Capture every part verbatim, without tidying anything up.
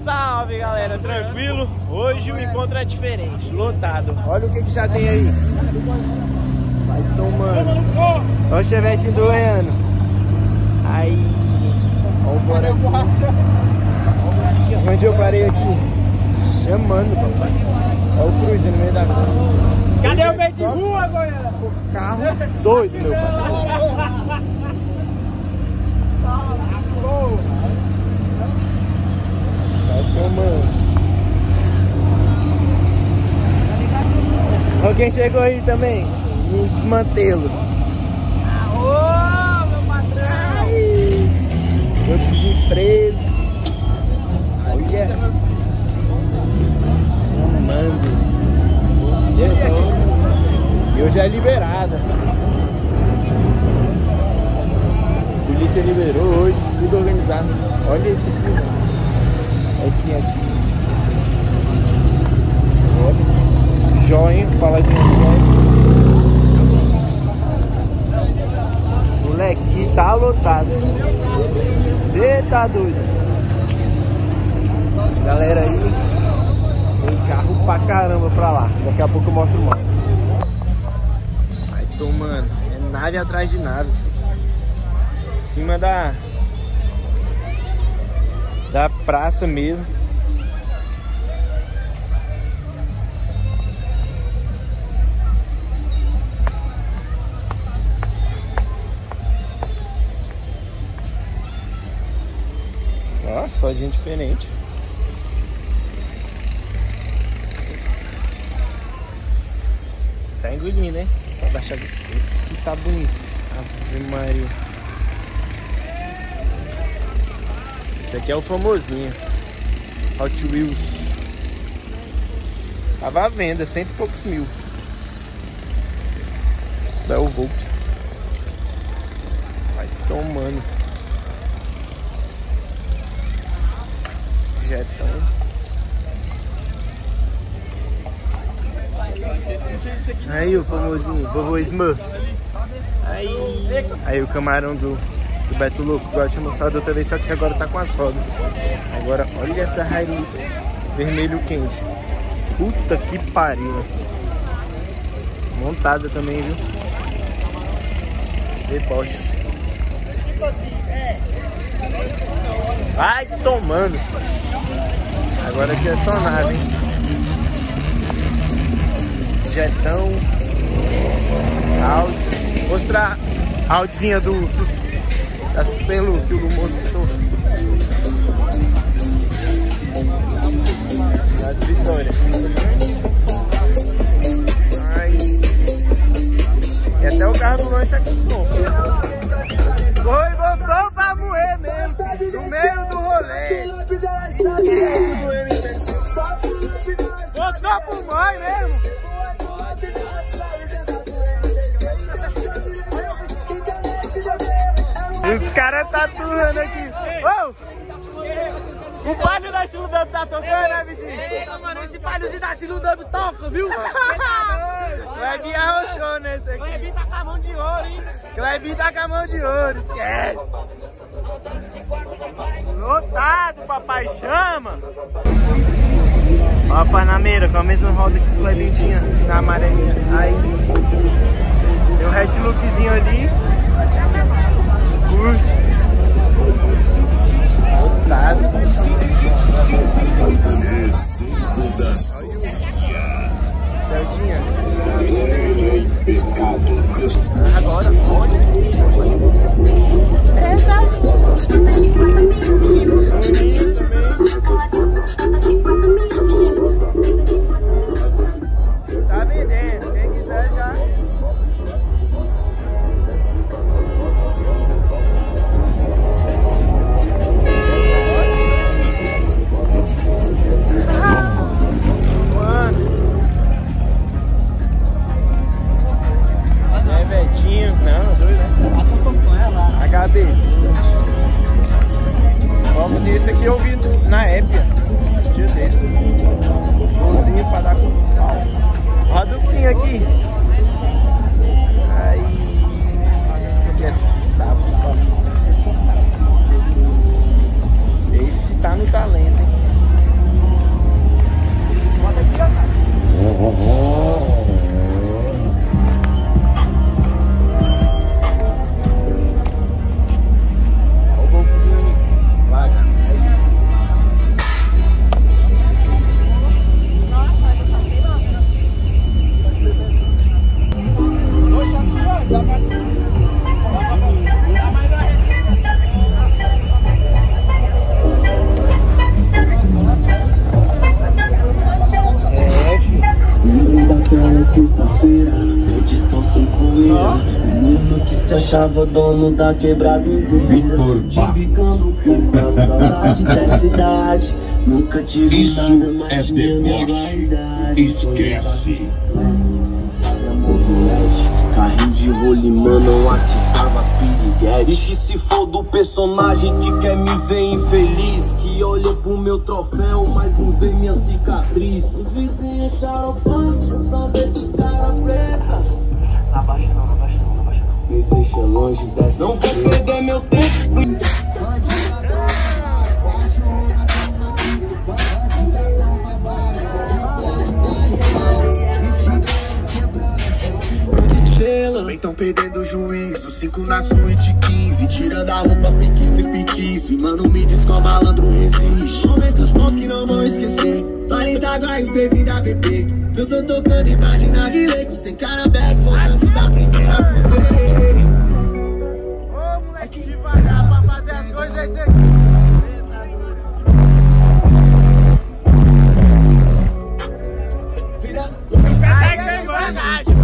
Salve galera, tranquilo? Hoje o encontro é diferente, lotado. Olha o que, que já tem aí. Vai tomando. Olha o Chevette do Leandro. Aí. Olha o bora aqui. Onde eu parei aqui? Chamando, papai. Olha o Cruz no meio da rua. Cadê o meio de rua, Goiânia? Carro doido, meu pai. Vai tomando. Olha quem chegou aí também. Um desmantelo. Aô, meu patrão! Meu desemprego. Olha. Mando. E hoje é liberada. A polícia liberou hoje, tudo organizado. Olha esse aqui. Assim, assim. Olha. Joinha, paladinho de joinha. Moleque, e tá lotado. Cê tá doido. Galera aí, tem carro pra caramba pra lá. Daqui a pouco eu mostro mais. Vai tomando. É nave atrás de nave. Em cima da da praça mesmo. Ó, só gente diferente. Tá engolindo, hein? Esse tá bonito. Ave Maria. Esse aqui é o famosinho Hot Wheels. Tava à venda, cento e poucos mil. Da o Volks. Vai tomando. Jetão. Aí o famosinho, vovô Smurfs. Aí, aí o camarão do, do Beto Louco, igual eu tinha mostrado outra vez, só que agora tá com as rodas. Agora, olha essa Hilux vermelho quente. Puta que pariu. Montada também, viu? Deboche. Vai tomando. Agora aqui é só nave, hein? Jetão. Audi. Mostrar a Audizinha do da Suspelu que o Lu mostrou. Das Vitória. Ai. E até o carro do lanche aqui ficou. Foi, voltou pra moer mesmo. No meio do rolê. Voltou pro mãe mesmo. Os caras tatuando aqui. Oh! O palho da Chiludub tá tocando, né, Vitinho? Eita, mano, esse palhozinho da Chiludub toca, viu? Clebinho arrochou nesse aqui. Clebinho tá com a mão de ouro, hein? Clebinho tá com a mão de ouro, esquece. Lotado, papai, chama. Ó a Panameira com a mesma roda que o Clebinho tinha na amarelinha. Aí tem um red lookzinho ali. Curte. Lotado. G cinco da Sofia. Certinha. Em pecado. Agora, olha. Tá vendendo, quem quiser já. se achava dono da quebrada inteira. Divicando com a saudade da cidade. Nunca tive Isso nada, mas é tinha minha deboche. vaidade. Esquece. Carrinho de rolimã não atiçava as piriguetes. E que se for do personagem que quer me ver infeliz, que olha pro meu troféu, mas não vê minha cicatriz. Os vizinhos xaropante, só desse cara preta. Não abaixa não, não abaixa não, não abaixa não. Me deixa longe dessa. Não vou perder meu tempo. Tão perdendo o juízo, cinco na suíte quinze, tirando a roupa, pique, striptease. Mano, me diz qual malandro resiste. Momentos bons que não vão esquecer. Vale da Guai, você vim da V P. Eu só tocando imagina guilê, com sem cara aberto, voltando da primeira turnê. Ô, moleque devagar pra fazer as coisas esse aqui. Ai, pegou a gacha.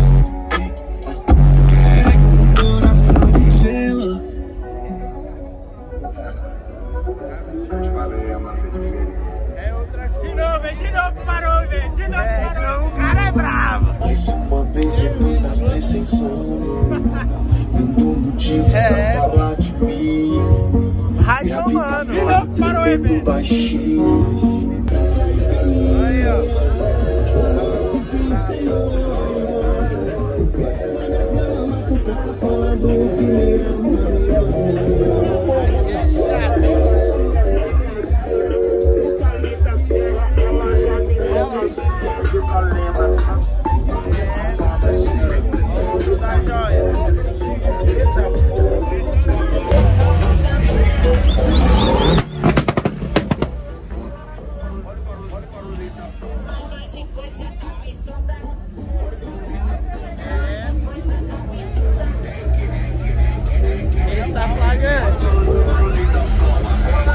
É outra. De novo, vem de novo, parou, velho. De novo, é, parou. De novo, o cara é bravo. Mais uma vez depois das três sem sono, dando motivos É. pra falar de mim. Raio, mano. De novo, parou aí, velho. Baixinho. Aí, ó. Ele tá flagrante.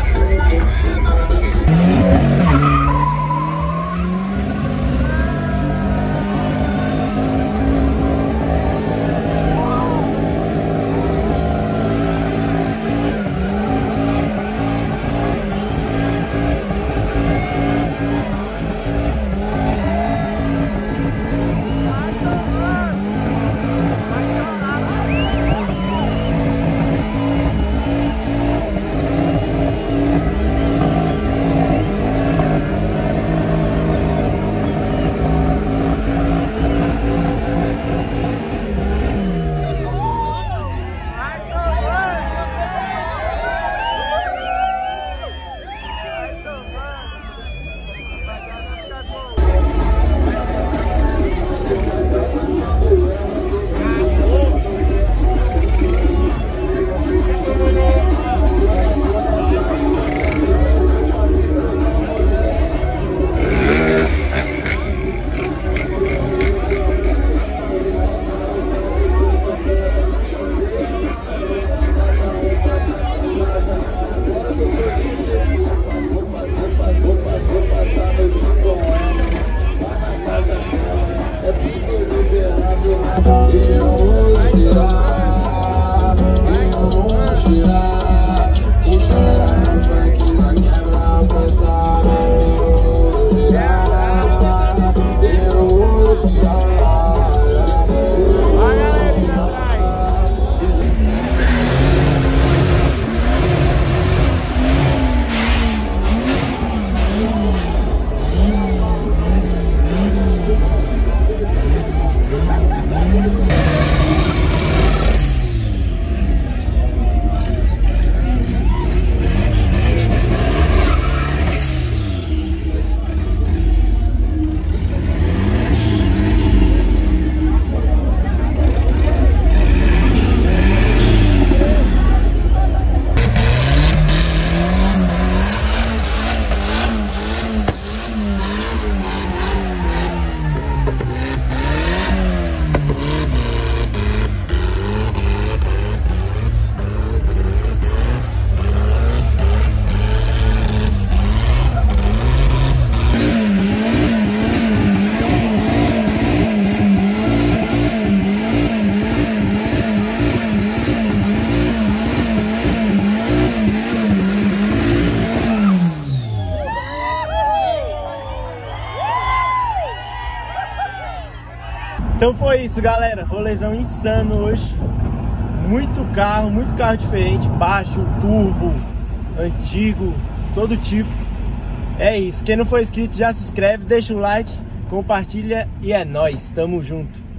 Então foi isso, galera. Rolezão insano hoje. Muito carro, muito carro diferente. Baixo, turbo, antigo, todo tipo. É isso. Quem não for inscrito já se inscreve, deixa o like, compartilha e é nóis. Tamo junto.